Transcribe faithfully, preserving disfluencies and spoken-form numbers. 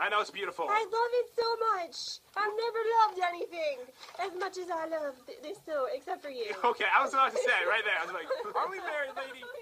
I know it's beautiful. I love it so much. I've never loved anything as much as I love th this show, except for you. Okay, I was about to say it right there. I was like, are we married, lady?